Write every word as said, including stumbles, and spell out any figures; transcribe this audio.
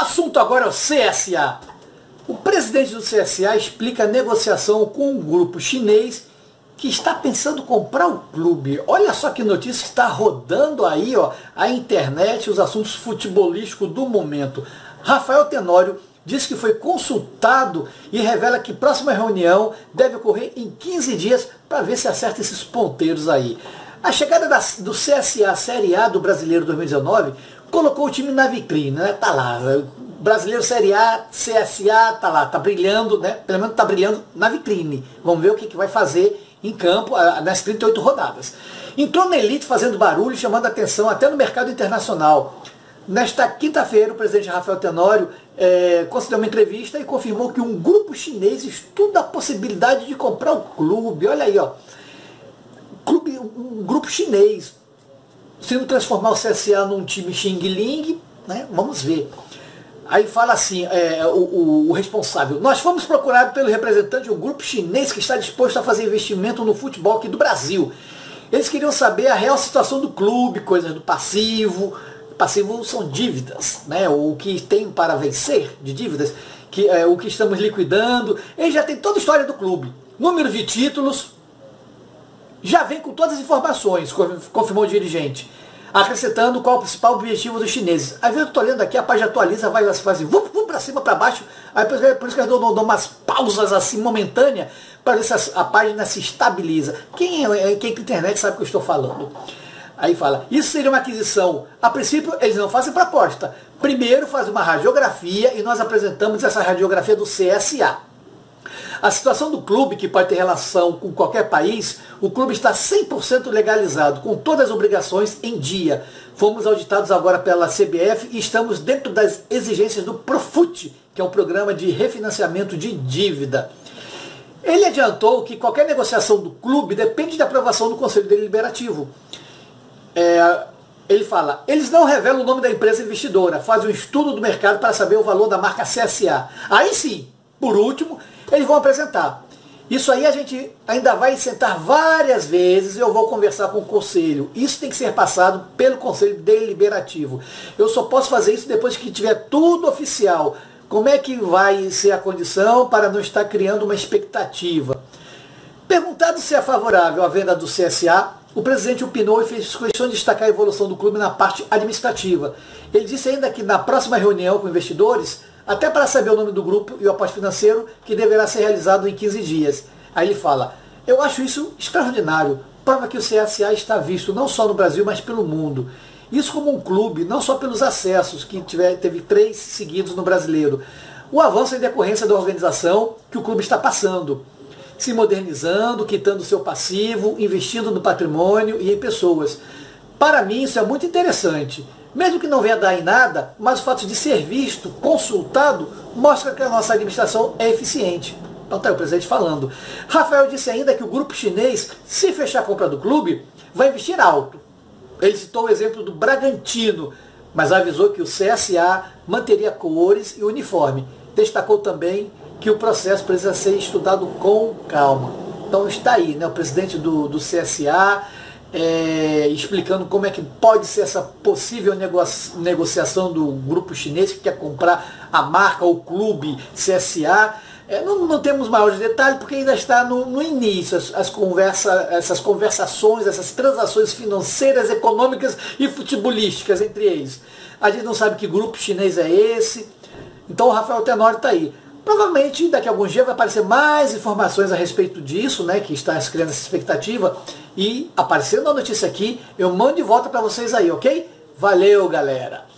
assunto agora é o C S A. O presidente do C S A explica a negociação com um grupo chinês que está pensando comprar o clube. Olha só que notícia que está rodando aí, ó, a internet, os assuntos futebolísticos do momento. Rafael Tenório diz que foi consultado e revela que a próxima reunião deve ocorrer em quinze dias para ver se acerta esses ponteiros aí. A chegada da, do C S A Série A do Brasileiro dois mil e dezenove colocou o time na vitrine, né? Tá lá, Brasileiro Série A, C S A, tá lá, tá brilhando, né? Pelo menos tá brilhando na vitrine. Vamos ver o que, que vai fazer em campo nas trinta e oito rodadas. Entrou na elite fazendo barulho, chamando atenção até no mercado internacional. Nesta quinta-feira, o presidente Rafael Tenório é, concedeu uma entrevista e confirmou que um grupo chinês estuda a possibilidade de comprar o clube. Olha aí, ó. Clube, um grupo chinês, sendo transformar o C S A num time Xing Ling, né? Vamos ver. Aí fala assim, é, o, o, o responsável: nós fomos procurados pelo representante de um grupo chinês que está disposto a fazer investimento no futebol aqui do Brasil. Eles queriam saber a real situação do clube, coisas do passivo. Passivo são dívidas, né? O que tem para vencer de dívidas, que é o que estamos liquidando. Ele já tem toda a história do clube, número de títulos, já vem com todas as informações, confirmou o dirigente, acrescentando qual é o principal objetivo dos chineses. Às vezes eu estou olhando aqui, a página atualiza, vai assim, vamos, vamos para cima, para baixo, aí por isso que eu dou, dou umas pausas assim momentâneas, para ver se a, a página se estabiliza. Quem é, quem é internet sabe o que eu estou falando. Aí fala, isso seria uma aquisição. A princípio, eles não fazem proposta. Primeiro faz uma radiografia e nós apresentamos essa radiografia do C S A. A situação do clube, que pode ter relação com qualquer país, o clube está cem por cento legalizado, com todas as obrigações em dia. Fomos auditados agora pela C B F e estamos dentro das exigências do Profut, que é um programa de refinanciamento de dívida. Ele adiantou que qualquer negociação do clube depende da aprovação do Conselho Deliberativo. É, ele fala, eles não revelam o nome da empresa investidora, fazem um estudo do mercado para saber o valor da marca C S A. Aí sim, por último, eles vão apresentar. Isso aí a gente ainda vai sentar várias vezes e eu vou conversar com o conselho. Isso tem que ser passado pelo Conselho Deliberativo. Eu só posso fazer isso depois que tiver tudo oficial. Como é que vai ser a condição para não estar criando uma expectativa? Perguntado se é favorável à venda do C S A, o presidente opinou e fez questão de destacar a evolução do clube na parte administrativa. Ele disse ainda que na próxima reunião com investidores, até para saber o nome do grupo e o aporte financeiro, que deverá ser realizado em quinze dias. Aí ele fala, eu acho isso extraordinário, prova que o C S A está visto não só no Brasil, mas pelo mundo. Isso como um clube, não só pelos acessos, que tiver, teve três seguidos no Brasileiro. O avanço em decorrência da organização que o clube está passando, se modernizando, quitando seu passivo, investindo no patrimônio e em pessoas. Para mim isso é muito interessante. Mesmo que não venha dar em nada, mas o fato de ser visto, consultado, mostra que a nossa administração é eficiente. Então está aí o presidente falando. Rafael disse ainda que o grupo chinês, se fechar a compra do clube, vai investir alto. Ele citou o exemplo do Bragantino, mas avisou que o C S A manteria cores e uniforme. Destacou também que o processo precisa ser estudado com calma. Então está aí, né, o presidente do, do C S A é, explicando como é que pode ser essa possível negocia, negociação do grupo chinês que quer comprar a marca, o clube C S A. É, não, não temos maiores detalhes porque ainda está no, no início, as, as conversa, essas conversações, essas transações financeiras, econômicas e futebolísticas entre eles. A gente não sabe que grupo chinês é esse, então o Rafael Tenório está aí. Provavelmente daqui a alguns dias vai aparecer mais informações a respeito disso, né, que está criando essa expectativa, e aparecendo a notícia aqui, eu mando de volta para vocês aí, ok? Valeu, galera!